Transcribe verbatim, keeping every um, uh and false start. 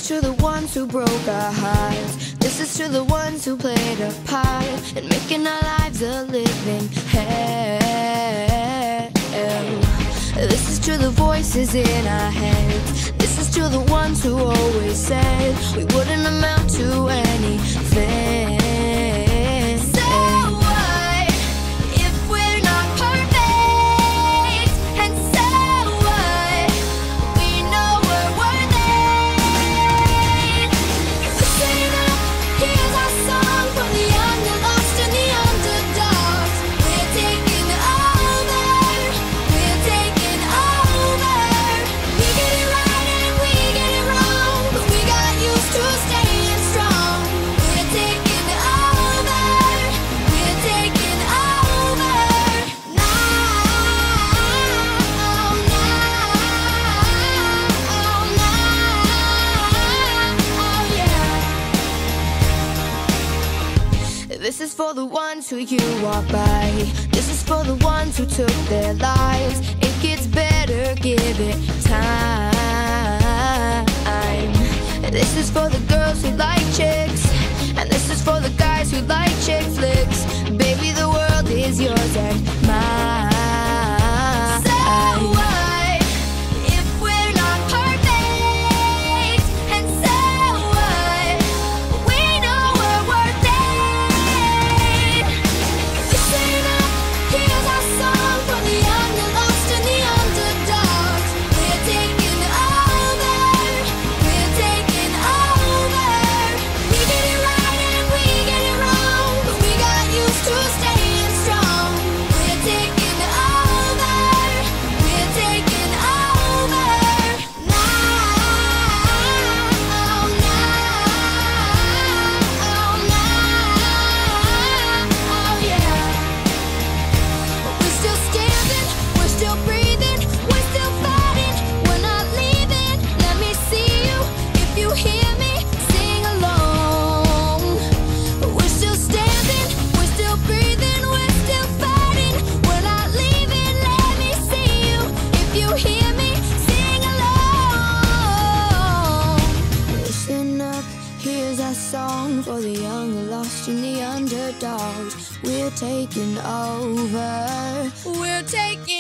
to the ones who broke our hearts. This is to the ones who played a part in making our lives a living hell. This is to the voices in our heads. This is to the ones who always said we wouldn't amount to anything. This is for the ones who you walk by. This is for the ones who took their lives. It gets better, give it time. This is for the girls who like chicks, and this is for the guys who like chick flicks. Baby, the world is yours and mine. Here's our song for the young, the lost, and the underdogs. We're taking over. We're taking